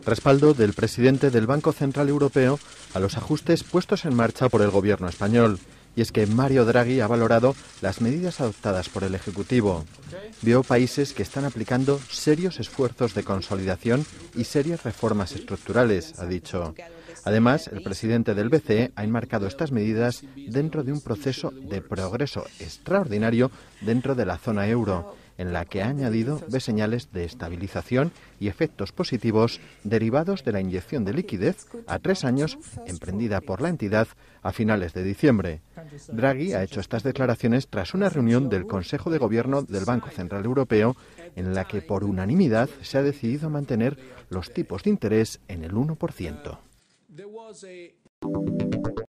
Respaldo del presidente del Banco Central Europeo a los ajustes puestos en marcha por el gobierno español. Y es que Mario Draghi ha valorado las medidas adoptadas por el Ejecutivo. Vio países que están aplicando serios esfuerzos de consolidación y serias reformas estructurales, ha dicho. Además, el presidente del BCE ha enmarcado estas medidas dentro de un proceso de progreso extraordinario dentro de la zona euro, en la que ha añadido señales de estabilización y efectos positivos derivados de la inyección de liquidez a 3 años emprendida por la entidad a finales de diciembre. Draghi ha hecho estas declaraciones tras una reunión del Consejo de Gobierno del Banco Central Europeo en la que por unanimidad se ha decidido mantener los tipos de interés en el 1%.